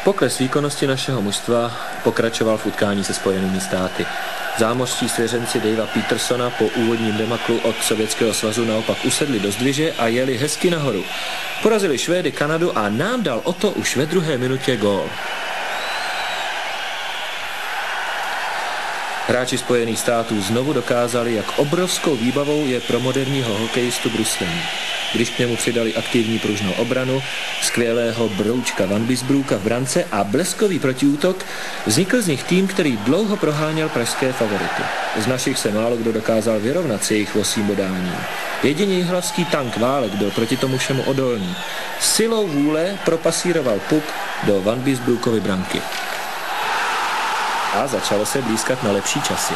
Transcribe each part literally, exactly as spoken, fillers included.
Pokles výkonnosti našeho mužstva pokračoval v utkání se Spojenými státy. Zámořští svěřenci Davea Petersona po úvodním demaklu od Sovětského svazu naopak usedli do zdviže a jeli hezky nahoru. Porazili Švédy, Kanadu a nám dal Otto už ve druhé minutě gól. Hráči Spojených států znovu dokázali, jak obrovskou výbavou je pro moderního hokejistu bruslení. Když k němu přidali aktivní pružnou obranu, skvělého broučka Van Biesbrooka v brance a bleskový protiútok, vznikl z nich tým, který dlouho proháněl pražské favority. Z našich se málo kdo dokázal vyrovnat s jejich vosím bodáním. Jedině jihlavský tank Válek byl proti tomu všemu odolný. Silou vůle propasíroval puk do Van Biesbrookovy branky. A začalo se blízkat na lepší časy.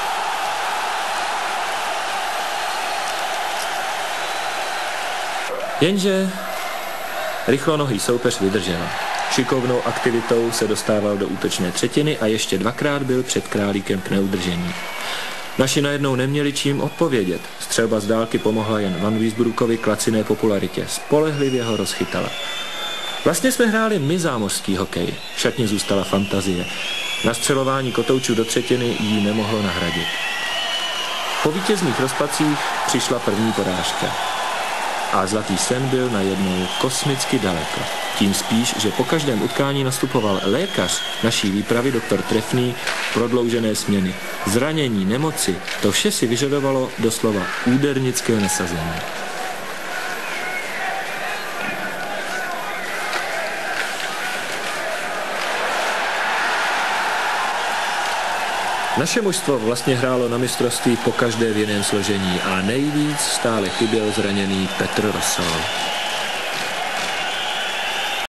Jenže rychlonohý soupeř vydržel. Šikovnou aktivitou se dostával do útočné třetiny a ještě dvakrát byl před Králíkem k neudržení. Naši najednou neměli čím odpovědět. Střelba z dálky pomohla jen Van Biesbrookovi k laciné popularitě. Spolehlivě ho rozchytala. Vlastně jsme hráli my zámořský hokej. V šatně zůstala fantazie. Na střelování kotoučů do třetiny jí nemohlo nahradit. Po vítězných rozpacích přišla první porážka. A zlatý sen byl najednou kosmicky daleko. Tím spíš, že po každém utkání nastupoval lékař naší výpravy doktor Trefný prodloužené směny. Zranění, nemoci, to vše si vyžadovalo doslova údernické nasazení. Naše mužstvo vlastně hrálo na mistrovství po každé v jiném složení a nejvíc stále chyběl zraněný Petr Rosol.